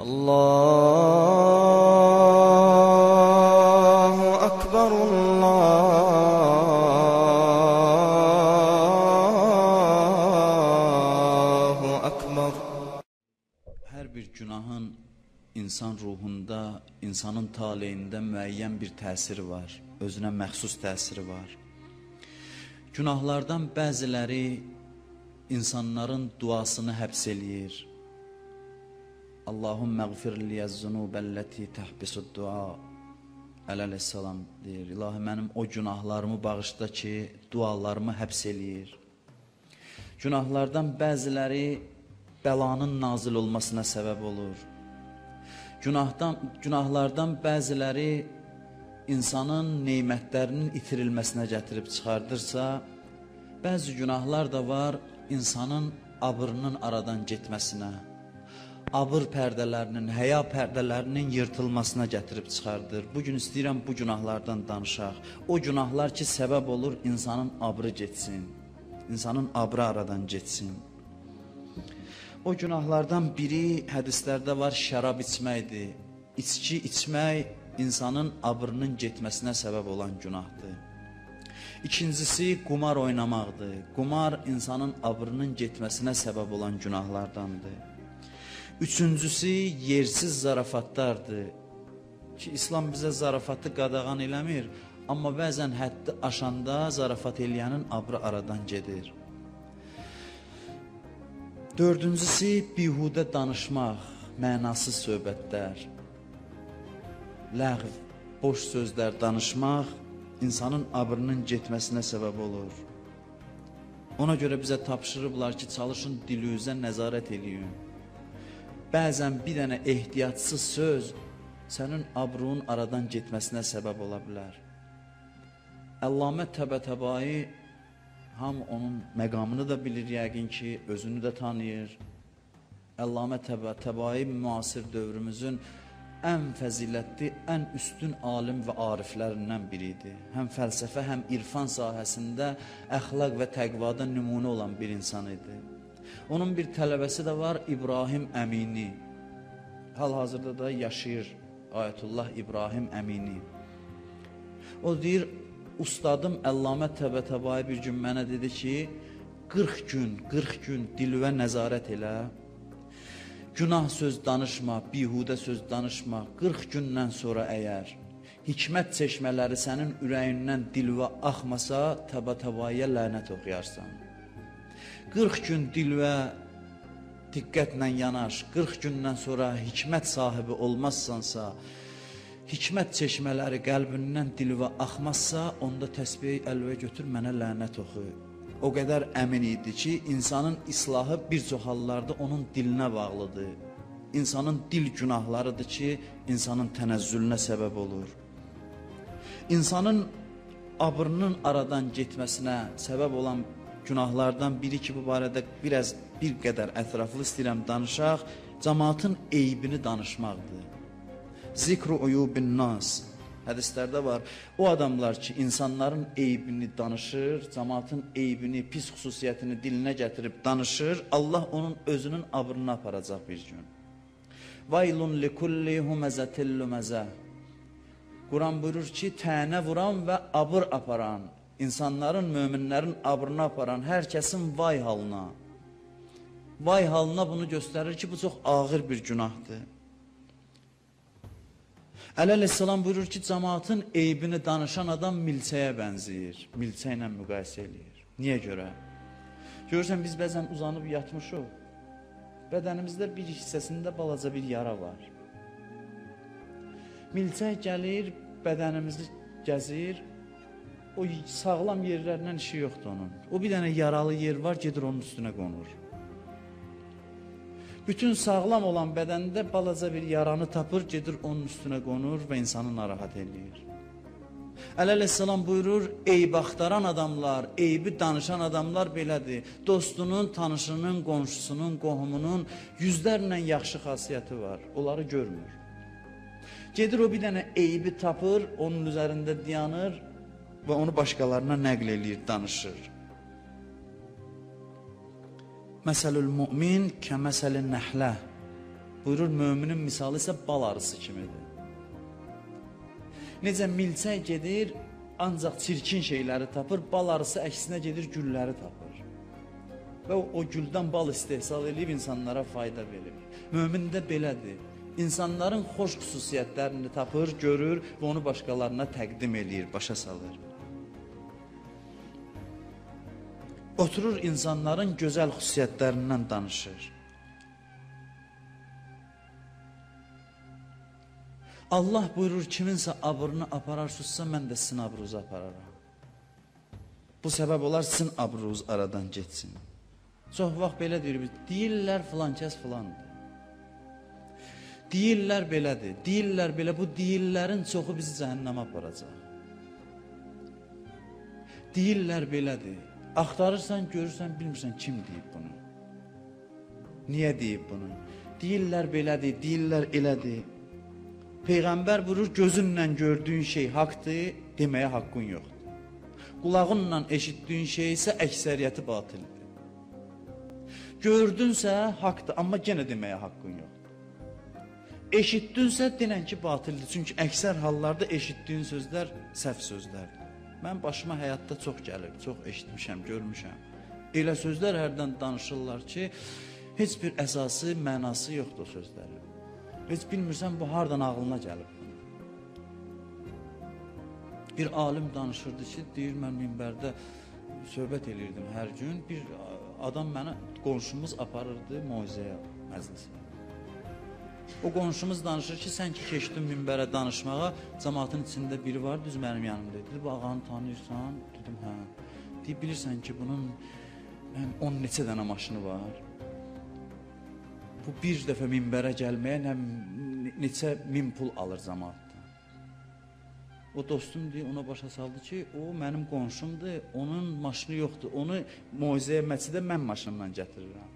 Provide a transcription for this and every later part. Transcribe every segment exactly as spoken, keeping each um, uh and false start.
Allahu Ekber, Allahu Ekber. Hər bir günahın insan ruhunda, insanın taleyində müəyyən bir təsiri var, özünə məxsus təsiri var. Günahlardan bəziləri insanların duasını həbs eləyir. Allahümme gfir liyəz-zunubəlləti təhbisud-dua. Əleyhissalam deyir, İlahi mənim o günahlarımı bağışla ki, dualarımı həbs eləyir. Günahlardan bəziləri bəlanın nazil olmasına səbəb olur. Günahdan, günahlardan bəziləri insanın neymətlərinin itirilməsinə gətirib çıxardırsa, bəzi günahlar da var insanın abırının aradan getməsinə, abır pərdələrinin, həya pərdələrinin yırtılmasına gətirib çıxardır. Bugün istəyirəm bu günahlardan danışaq. O günahlar ki, səbəb olur insanın abrı getsin, insanın abrı aradan getsin. O günahlardan biri hədislərdə var, şərab içməkdir. İçki içmək insanın abrının getməsinə səbəb olan günahdır. İkincisi, qumar oynamaqdır. Qumar insanın abrının getməsinə səbəb olan günahlardandır. Üçüncüsü, yersiz zarafatlardır. Ki, İslam bizə zarafatı qadağan eləmir, amma bəzən həddi aşanda zarafat eləyənin abrı aradan gedir. Dördüncüsü, bihudə danışmaq, mənasız söhbətlər, ləğv, boş sözlər danışmaq insanın abrının getməsinə səbəb olur. Ona görə bizə tapşırıblar ki, çalışın dilünüzə nəzarət eləyin. Bəzən bir dənə ehtiyatsız söz sənin abrunun aradan getməsinə səbəb ola bilər. Əllamə Təbətəbai ham onun məqamını da bilir yəqin ki, özünü də tanıyır. Əllamə Təbətəbai müasir dövrümüzün ən fəzilətli, ən üstün alim və ariflərindən biridir. Həm fəlsəfə, həm irfan sahəsində əxlaq və təqvada nümunə olan bir insan idi. Onun bir tələbəsi də var, İbrahim Əmini. Hal-hazırda da yaşayır Ayətullah İbrahim Əmini. O deyir, ustadım Əllamə Təbətəbai bir gün mənə dedi ki, qırx gün, qırx gün dilvə nəzarət elə, günah söz danışma, bihudə söz danışma, qırx gündən sonra əgər hikmət çeşmələri sənin ürəyindən dilvə axmasa, Təbətəbaiyə lənət oxuyarsan. qırx gün dilvə diqqətlə yanaş, qırx gündən sonra hikmət sahibi olmazsansa, hikmət çeşmələri qəlbindən dilvə axmazsa, onda təsbihi əlvə götür, mənə lənət oxu. O qədər əmin idi ki, insanın islahı bir çox hallarda onun dilinə bağlıdır. İnsanın dil günahlarıdır ki, insanın tənəzzülünə səbəb olur. İnsanın abrının aradan getməsinə səbəb olan günahlardan biri ki, bu barədə biraz bir qədər ətraflı istəyirəm danışaq, cəmaatın eybini danışmaqdır. Zikru uyubin nas. Hədislərdə var, o adamlar ki, insanların eybini danışır, cəmaatın eybini, pis xüsusiyyətini dilinə gətirib danışır, Allah onun özünün abrını aparacaq bir gün. Vaylun likulli huməzətil luməzə. Quran buyurur ki, tənə vuran və abır aparan, insanların, möminlərin abrını aparan hər kəsin vay halına. Vay halına bunu göstərir ki, bu çox ağır bir günahdır. Əleyhissalam buyurur ki, cəmaatın eybini danışan adam milçəyə bənzəyir, milçə ilə müqayisə eləyir. Niyə görə? Görürsən, biz bəzən uzanıb yatmışıq, bədənimizdə bir hissəsində balaca bir yara var. Milçə gəlir, bədənimizi gəzir, o sağlam yerlərindən işi yoxdur onun. O bir dənə yaralı yer var, gedir onun üstünə qonur. Bütün sağlam olan bədəndə balaca bir yaranı tapır, gedir onun üstünə qonur və insanı narahat eləyir. Əleyhissalam buyurur, eyb axtaran adamlar, eybi danışan adamlar belədir. Dostunun, tanışının, qonşusunun, qohumunun yüzlərlə yaxşı xasiyyəti var, onları görmür. Gedir o bir dənə eybi tapır, onun üzərində dayanır və onu başqalarına nəql eləyir, danışır. Məsəlül mümin kəməsəlin nəhlə. Buyurur, möminin misalı isə bal arısı kimidir. Necə milçək gedir, ancaq çirkin şeyləri tapır, bal arısı əksinə gedir, gülləri tapır. Və o, o güldən bal istehsal edib insanlara fayda verir. Mömin də belədir. İnsanların xoş xüsusiyyətlərini tapır, görür və onu başqalarına təqdim eləyir, başa salır. Oturur insanların gözəl xüsusiyyətlərindən danışır. Allah buyurur, kiminsə abrını apararsunuzsa, mən də sizin abrunuzu apararam. Bu səbəb olar, sizin abrunuz aradan geçsin. Çox vaxt belə deyir, deyirlər filan kəs filandır. Deyirlər belədir, deyirlər belə, bu deyirlərin çoxu bizi cəhənnəmə aparacaq. Deyirlər belədir, axtarırsan, görürsən, bilmirsən kim deyib bunu. Niyə deyib bunu? Deyirlər belədir, deyirlər elədir. Peyğəmbər buyurur, gözünlə gördüyün şey haqdır, deməyə haqqın yoxdur. Qulağınla eşitdiyin şey isə əksəriyyəti batildir. Gördünsə haqdır, amma yenə deməyə haqqın yoxdur. Eşitdinsə denən ki batildir. Çünki əksər hallarda eşitdiyin sözlər səhv sözlərdir. Mən başıma həyatda çox gəlib, çox eşitmişəm, görmüşəm. Elə sözlər hərdən danışırlar ki, heç bir əsası, mənası yoxdur sözləri. Heç bilmirsən bu hardan ağlına gəlib. Bir alim danışırdı ki, deyir, mən minbərdə söhbət elirdim hər gün. Bir adam mənə, qonşumuz aparırdı moizəyə, məclisə. O qonşumuz danışır ki, sən ki keçdin minbərə danışmağa, cəmaatın içində biri var, düz mənim yanımda. Dedi, bu ağanı tanıyırsan? Dedim, hə. Deyib, bilirsən ki, bunun on neçə dənə maşını var. Bu bir dəfə minbərə gəlməyə nə, neçə min pul alır cəmaatdan. O dostum deyir, ona başa saldı ki, o mənim qonşumdur, onun maşını yoxdur. Onu moizəyə, məscidə mən maşınla gətirirəm.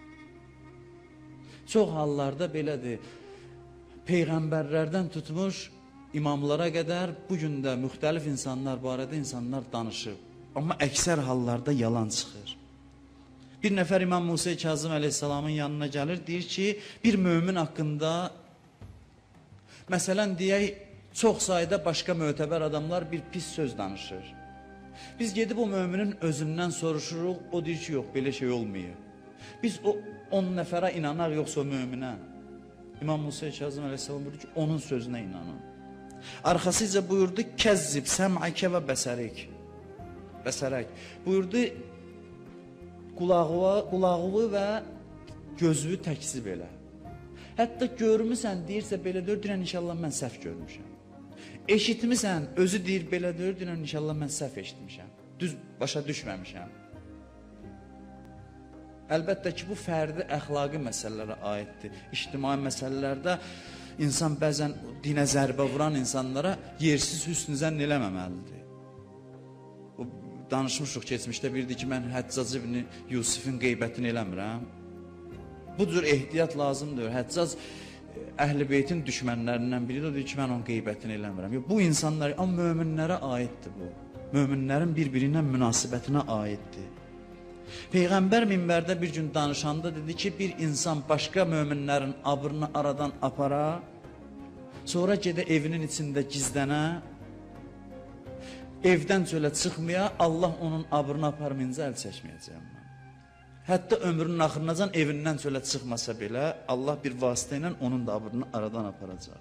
Çox hallarda belədir. Peyğəmbərlərdən tutmuş imamlara qədər bugün də müxtəlif insanlar barədə insanlar danışır. Amma əksər hallarda yalan çıxır. Bir nəfər İmam Musa Kazım əleyhissalamın yanına gəlir, deyir ki, bir mömin haqqında, məsələn deyək, çox sayda başqa mötəbər adamlar bir pis söz danışır. Biz gedib o möminin özündən soruşuruq, o deyir ki, yox, belə şey olmayıb. Biz o on nəfərə inanaq, yoxsa o möminə. İmam Musa Kazım əleyhissalam buyurdu ki, onun sözünə inanın. Arxasıca buyurdu, kəzzib səm'əkə və bəsərik. Bəsərək. Buyurdu, qulağı, qulağı və gözü təksib elə. Hətta görmüsən, deyirsə belə deyir, deyirən inşallah mən səhv görmüşəm. Eşitmisən, özü deyir belə deyir, deyirən inşallah mən səhv eşitmişəm. Düz başa düşməmişəm. Əlbəttə ki, bu fərdi əxlaqi məsələlərə aiddir. İctimai məsələlərdə insan bəzən dinə zərbə vuran insanlara yersiz hüsn zənn eləməməlidir. O, danışmışıq keçmişdə birdir ki, mən Həccac ibn Yusifin qeybətini eləmirəm. Bu cür ehtiyat lazımdır. Həccac Əhl-i Beytin düşmənlərindən biridir, o deyir ki, mən onun qeybətini eləmirəm. Bu insanlar, amma möminlərə aiddir bu. Möminlərin bir-birinə münasibətinə aiddir. Peyğəmbər minbərdə bir gün danışanda dedi ki, bir insan başqa möminlərin abrını aradan apara, sonra gedə evinin içində gizlənə, evdən çölə çıxmaya, Allah onun abrını aparmayınca əl çəkməyəcəyəm mən. Hətta ömrünün axırınacan evindən çölə çıxmasa belə, Allah bir vasitə ilə onun da abrını aradan aparacaq.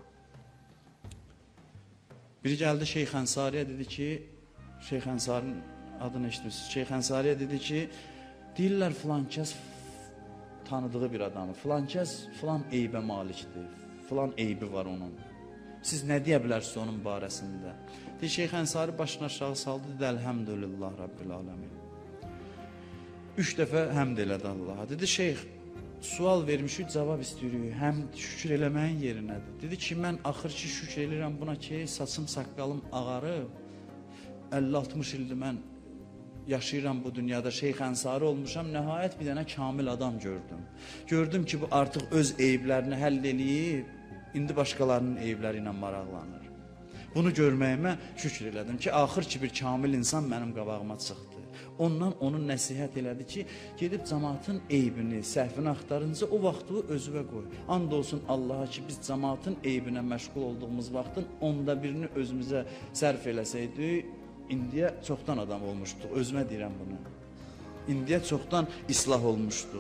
Biri gəldi Şeyx Ənsariyə dedi ki, Şeyx Ənsarinin adını eşitmişsiniz. Şeyx Ənsariyə dedi ki, deyirlər filan kəs tanıdığı bir adamı, filan kəs filan eybə malikdir, filan eybi var onun. Siz nə deyə bilərsiniz onun barəsində? Deyir, Şeyx Ənsari başını aşağı saldı, dedi, Əlhəmdülillah Rabbil aləmin. Üç dəfə həmd elədi Allaha. Dedi, Şeyx, sual vermişik, cavab istəyirik, həm şükür eləməyin yerinədir. Dedi ki, mən axır ki şükür eləyirəm buna ki, saçım, saqqalım ağarıb, əlli altmış ildir mən yaşayıram bu dünyada, Şeyx Ənsari olmuşam, nəhayət bir dənə kamil adam gördüm. Gördüm ki, bu artıq öz eyiblərini həll eləyib, indi başqalarının eyibləri ilə maraqlanır. Bunu görməyimə şükür elədim ki, axır ki bir kamil insan mənim qabağıma çıxdı. Ondan onun nəsihət elədi ki, gedib cəmaatın eybini, səhvini axtarınca o vaxtı özünə qoy. And olsun Allaha ki, biz cəmaatın eybinə məşğul olduğumuz vaxtın onda birini özümüzə sərf eləsəydik, indiyə çoxdan adam olmuşduq. Özümə deyirəm bunu. İndiyə çoxdan islah olmuşdu.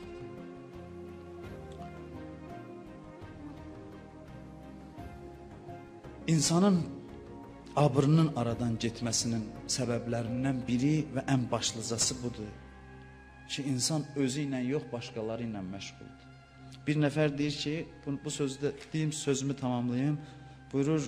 İnsanın abrının aradan getməsinin səbəblərindən biri və ən başlıcası budur ki, insan özü ilə yox, başqaları ilə məşğuldur. Bir nəfər deyir ki, bu, bu sözdə deyim, sözümü tamamlayayım, buyurur,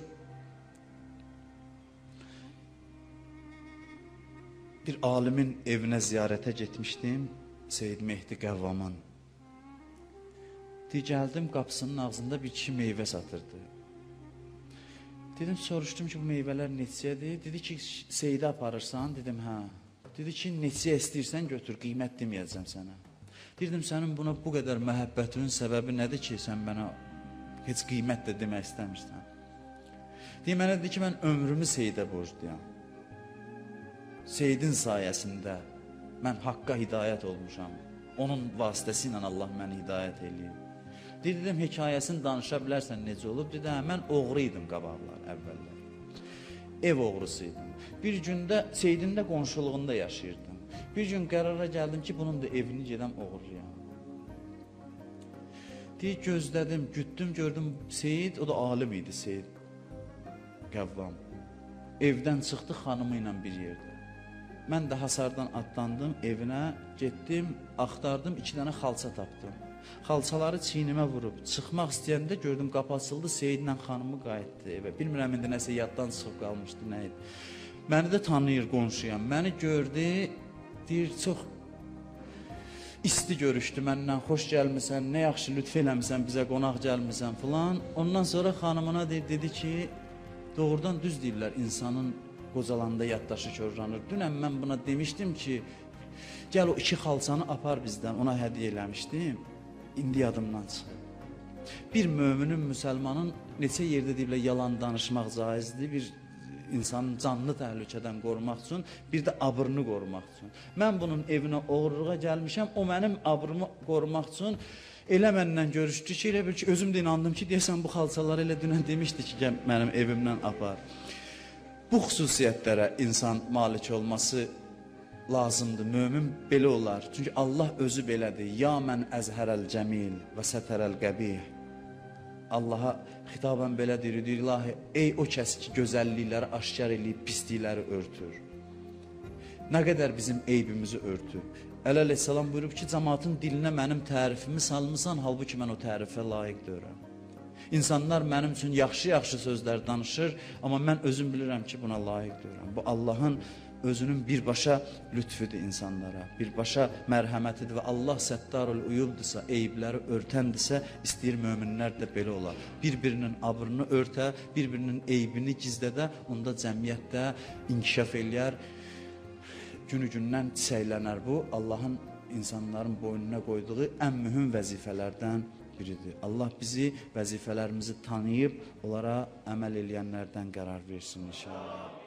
bir alimin evinə ziyarətə getmişdim, Seyyid Mehdi Qəvvamın. Deyir, gəldim, qapısının ağzında bir kişi meyvə satırdı. Dedim, soruşdum ki, bu meyvələr neçəyədir? Dedi ki, Seyyidə aparırsan? Dedim, hə. Dedi ki, neçəyə istəyirsən götür, qiymət deməyəcəm sənə. Dedim, sənin buna bu qədər məhəbbətinin səbəbi nədir ki, sən mənə heç qiymət də demək istəmirsən? Deyim, mənə dedi ki, mən ömrümü Seyyidə borcluyam. Seyyidin sayəsində mən haqqa hidayət olmuşam. Onun vasitəsi ilə Allah məni hidayət eləyib. Dedim, hekayəsini danışa bilərsən necə olub? Dedim, mən oğru idim qabaqlar, əvvəllər. Ev oğrusuydım. Bir gündə Seyyidin də qonşuluğunda yaşayırdım. Bir gün qərara gəldim ki, bunun da evini gedəm oğurlayam. Deyir, gözlədim, gütdüm, gördüm Seyyid, o da alim idi Seyyid Qəvvam. Evdən çıxdı xanımı ilə bir yerdə. Mən də hasardan atlandım, evinə getdim, axtardım, iki dənə xalça tapdım. Xalçaları çiynimə vurub çıxmaq istəyəndə gördüm qapı açıldı, Seyyidlə xanımı qayıtdı evə. Bilmirəm indi nəsə yaddan çıxıb qalmışdı, nə idi. Məni də tanıyır qonşuyam. Məni gördü, deyir, çox isti görüşdü məndən, xoş gəlmisən, nə yaxşı lütf eləmisən, bizə qonaq gəlmisən filan. Ondan sonra xanımına deyir, dedi ki, doğrudan düz deyirlər, insanın qocalanda yaddaşı körlanır. Dünən mən buna demişdim ki, gəl o iki xalçanı apar bizdən, ona hədiyyə eləmişdim. İndi yadımdan çıxır. Bir möminin, müsəlmanın neçə yerdə deyiblər, yalan danışmaq caizdir, bir insanın canlı təhlükədən qorumaq üçün, bir də abrını qorumaq üçün. Mən bunun evinə oğurluğa gəlmişəm, o mənim abrımı qorumaq üçün elə məndən görüşdü ki, elə bir ki, özüm də inandım ki, deyəsən bu xalçaları elə dünən demişdi ki, gəl mənim evimdən apar. Bu xüsusiyyətlərə insan malik olması lazımdır, mömin belə olar. Çünki Allah özü belədir. Ya mən əzhərəl cəmil və sətərəl qəbih. Allaha xitabən belə deyir, deyir, ilahi, ey o kəs ki, gözəllikləri aşkar eləyib, pislikləri örtür. Nə qədər bizim eybimizi örtür. Əli əleyhissalam buyurub ki, cəmaatın dilinə mənim tərifimi salmısan, halbuki mən o tərifə layiq deyirəm. İnsanlar mənim üçün yaxşı-yaxşı sözlər danışır, amma mən özüm bilirəm ki, buna layiq deyirəm. Bu Allahın özünün birbaşa lütfüdür insanlara, birbaşa mərhəmətidir və Allah səttarul uyubdursa, eybləri örtəndirsə, istəyir möminlər də belə olar. Bir-birinin abrını örtə, bir-birinin eybini gizlədə, onda cəmiyyətdə inkişaf eləyər, günü-gündən çiçəklənər. Bu, Allahın insanların boynuna qoyduğu ən mühüm vəzifələrdən biridir. Allah bizi vəzifələrimizi tanıyıb, onlara əməl eləyənlərdən qərar versin inşallah.